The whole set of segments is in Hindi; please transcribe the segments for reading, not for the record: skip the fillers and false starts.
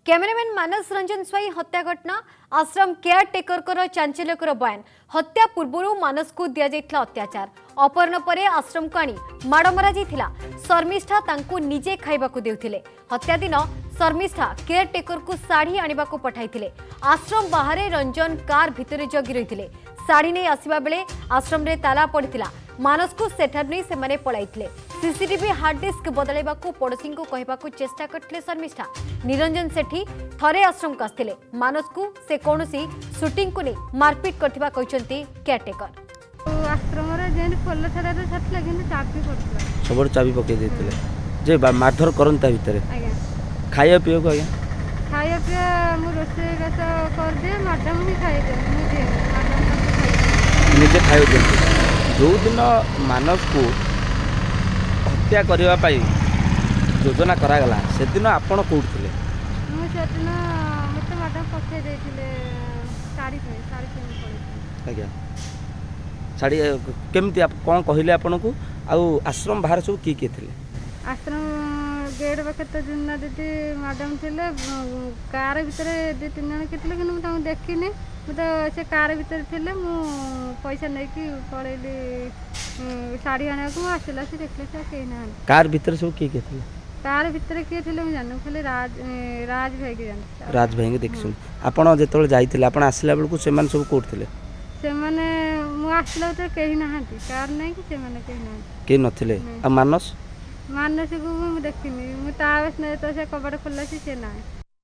कैमरामैन मानस रंजन स्वाई हत्या घटना आश्रम केयर टेकर चांचल्यकर बयान हत्या पूर्व मानस को दि जाइथिला अत्याचार अपहरण पर आश्रम को आनी माड़ मरा जाइथिला शर्मिष्ठा तांको निजे खाइबाकू देउथिले हत्या दिन शर्मिष्ठा केयर टेकर को साड़ी आनिबा को पठाइथिले आश्रम बाहर रंजन कार भितरे जगी रहिथिले साड़ी नहीं आसिबा बेले आश्रम रे ताला पड़िथिला मानस को सेठार नहीं से माने पळाइथिले सीसीटीवी हार्ड डिस्क बदलाइबाकू पड़ोसी को कहबाकू चेष्टा करथिले शर्मिष्ठा निरंजन सेठी थरे आश्रम को आस्थिले मानस को से कोनोसी शूटिंग को नहीं मारपीट करथिबा कहचंती केयरटेकर आश्रम रे जेन खोल छडा तो छटला किंतु चाबी पड़थला सबड़ चाबी पके देथिले जे मारधर करंता भितरे आज्ञा खाया पियो को आज्ञा खाया पिया मु रोसे गस कर दे मैडम ही खाइ दे मुझे मैडम का खाइ निजे खायो दे जो दिन मानस को हत्या करबा पाई योजना करा गला से दिन आपण कोड थिले मु से दिन मते मैडम पठे देथिले साड़ी पे पड़ी आज्ञा साड़ी केमती आप कोन कहिले आपण को आ आश्रम बाहर सब की थिले आश्रम गेट पाखे तो जुन्ना दीदी मैडम थे कार भितर दु तीन जन कितने कि मुझे देखनी मुझे से कार भितर थे मु पैसा नहीं पलैली शाढ़ी आने को आसला से देखले से कहीं ना कार भितर सब किए थे कार भितर किए थे मुझे जान खाली राज भाई के जान राज भाई के देखसुन आपण जेतोल जाइतिले आपण आसला बेलकू सेमान सब कोड थिले से माने मु आसला तो कहीं ना कार नहीं कि से माने कहीं ना के नथिले आ मानस मानस को मु देखिनी मु तावस ने तो से कबड़ खोला से ना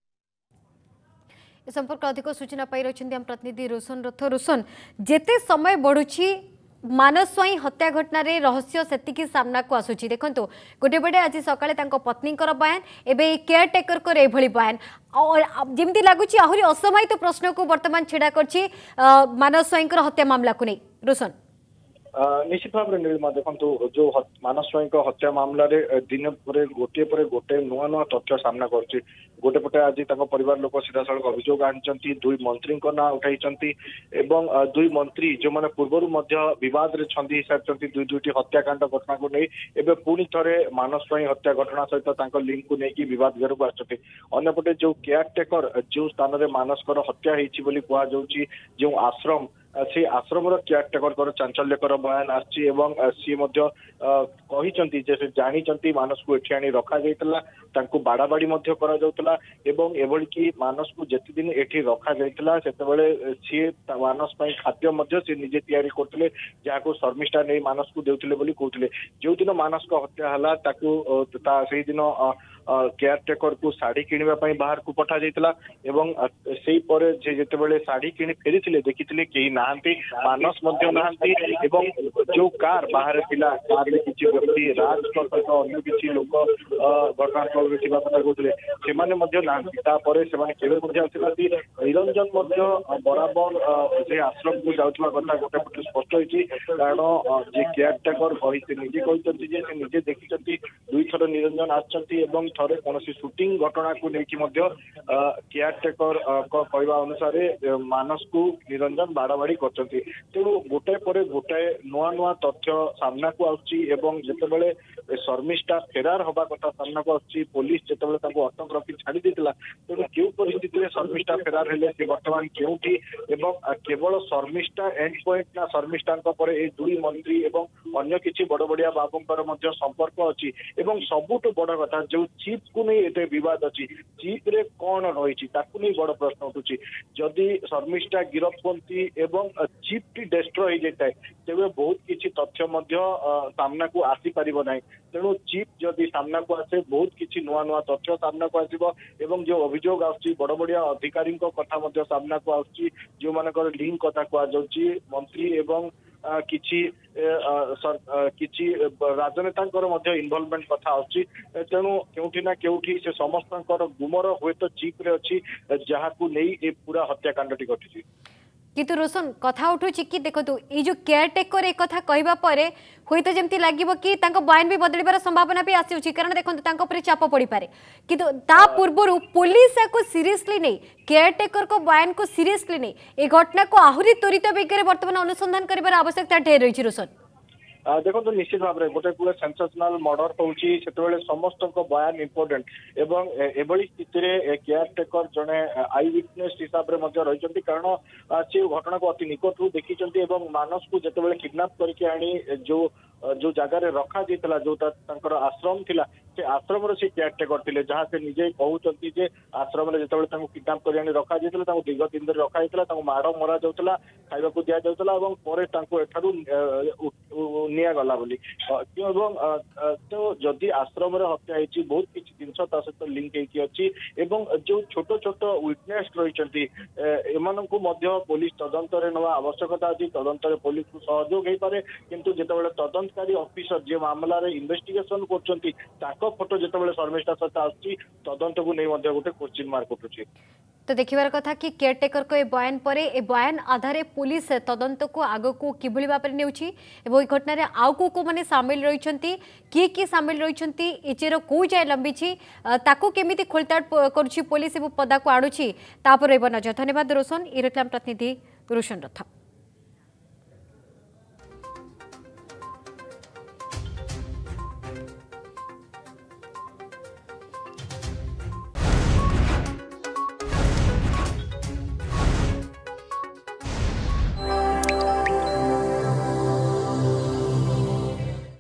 ए संपर्क अधिक सूचना पाई रहिछन्ती हम प्रतिनिधि रोशन रथ रोशन जेते समय बढ़ुछि मानस स्वाई हत्या घटना रे रहस्य सेतिकी सामना को आसुछि देखंतु गोटे बडे आज सकाळे तांको पत्नीकर बयान एबे केयर टेकर को एभली बयान और जेमती लागुछि आहुरी असमाहित प्रश्न को वर्तमान छिडा करछि मानस स्वाईकर हत्या मामला को नै रोशन निश्चित भाव में नीलिमा देखो जो मानस स्वाई हत्या मामला दिन पर गोटे नुआ नुआ तथ्य सामना कर गोटे पटे आज परिवार लोक सीधा सड़क अभियोग आनी दुई मंत्री ना उठाई दुई मंत्री जो मैंने पूर्वर बद छंदी सारी दुईटी हत्याकांड घटना को नहीं एवं पुणी थे मानस स्वाई हत्या घटना सहित लिंक को लेकिन बद घर को आसपटे जो केयर टेकर जो स्थान में मानसकर हत्या होती जो आश्रम से आश्रम केयर टेकर चांचल्यकर बयान आसी जानी मानस को एठी आनी रखा जाइतला बाड़ाबाड़ी एवं कि मानस को जिते दिन एठी रखा जाइतला सेतेबेले सी मानस पई खाद्य सी निजे तैयारी करथिले जाको शर्मिष्ठा नहीं मानस को देउथिले बोली कहथिले जो दिन मानस को हत्या हला ताकू से दिन केयर टेकर को साड़ी किणवा बाहर को पठा जाइतला एवं सेही परे जे जेतेबेले साड़ी किणी फेरिथिले देखिथिले केही नाहंती मानस मध्य नाहंती एवं जो कार बाहर थिला कार में किछि व्यक्ति राज सहित अन्य किछि लोक घटनास्थल में थिबा कथा कहथिले सेमाने मध्य नाहंती ता परे सेमाने केबे मध्य आसिनाती निरंजन मध्य बराबर जे आश्रम को जाउथबा कथा गोटे पटे स्पष्ट होइछि कारण जे केयर टेकर कहिते निजे कहितंती जे से निजे देखितंती दुई थर निरंजन आछंती एवं थरे कोनोसी शूटिंग घटना को लेकिन केयर टेकर कहवा अनुसार मानस को निरंजन बाड़ाबाड़ी करछंती तेणु गोटे पर गोटे नुआ नुआ तथ्य सामना को आसबले शर्मिष्ठा फेरार हवा कथा सामना को आसुची पुलिस जितेबाला ताको अटक रखी छाड़ी देतिला तेणु क्यों परिस्थिति में शर्मिष्ठा फेरार हेले से वर्तमान केउठी एवं केवल शर्मिष्ठा एंड पॉइंट ना शर्मिष्ठा पर ए दुई मंत्री एवं अन्य किछि बड़ बड़िया बाबूंकर मध्य संपर्क अछि एवं सबुठु बड़ कथा जो चिप को नहीं एते विवाद अछि चिप रे कोन रहिछि ताकु नहीं बड़ प्रश्न उठुछि जदि शर्मिष्ठा गिरफ करती एवं चिप टी डिस्ट्रॉय हो जाए तेरे बहुत किसी तथ्य सामना को आसी पारिबो नाही तेणु चिप जदि सामना को आसे बहुत किसी नुआ नुआ तथ्य सामना को आसिबो एवं जो अभियोग आछि बड़ बड़िया अधिकारी कथा सामना को आछि जो मानकर लिंक कथा को जाउछि मंत्री एवं किछि राजनेता इनवॉल्वमेंट कथा आछि तेणु केउठी ना केउठी से समस्तंकर गुमर हुए तो चिप रे अछि जहा को नहीं ए पूरा हत्याकांडटी घटिछि किंतु रोशन कथा उठू कि देखो ये जो केयर टेकर एक कथा कहवा पर हुई तो जमती लगे कि बयान भी बदलबार संभावना भी आसी कारण देखो चाप पड़ पारे किंतु ता पूर्व पुलिस को सीरियसली नहीं केयर टेकर को बयान को सीरियसली नहीं ए घटना को आहरी त्वरित बेगर वर्तमान अनुसंधान कर आवश्यकता ढेर रही रोशन देखो निश्चित भाव में गोटे पूरा सेंसेशनल मर्डर होउची सेतेबेले समस्त बयान इंपोर्टेंट एवं एभली स्थिति रे केयर टेकर जने आई विटनेस हिसाब रे मध्य रहिचंती कारण से घटना को अति निकटरू देखिचंती एवं मानस को जेतेबेले किडनैप करके आनी जो जगह रखा जाइतला जो तांकर आश्रम थिला से आश्रम रे से केयर टेकर थिले जहां से निजे कहउचंती जे आश्रम रे जेतेबेले तांको किडनैप करि आनी रखा जाइतला तांको दीर्घ दिन धरि रखा जाइतला तांको माड़ मरा जाउतला खाइबा को दिया जाउतला एवं परे तांको एठारु निया गला बोली एवं तो जदि आश्रम रे हत्या होइची बहुत किछि जिंस ता सहित लिंक हेकी अछि एवं जो छोट छोट विटनेस रहिचंती एमानंकु मध्य पुलिस तदंत रे नवा आवश्यकता अछि तदंत रे पुलिस को सहयोग हेई पारे किंतु जेतेबेले तदंतकारी ऑफिसर जे मामला रे इन्वेस्टिगेशन करचंती ताको फोटो जेतेबेले शर्मिष्ठा सहित आछि तदंत को नै मध्य गोटे क्वेश्चन मार्क उठुछि। तो देखिबार कथा कि केयरटेकर को ए बयान परे ए बयान आधारे पुलिस तदंत को आग को किभली भाव में नेउछि एवं घटना रे आउ को माने शामिल रहिचंती की शामिल रहिचंती इचेर को जाय लंबिछि ताको केमिति खोलताड करूछि पुलिस एवं पदा को आडुछि तापर एब नजर। धन्यवाद रोशन इरक्लाम प्रतिनिधि रोशन रथ।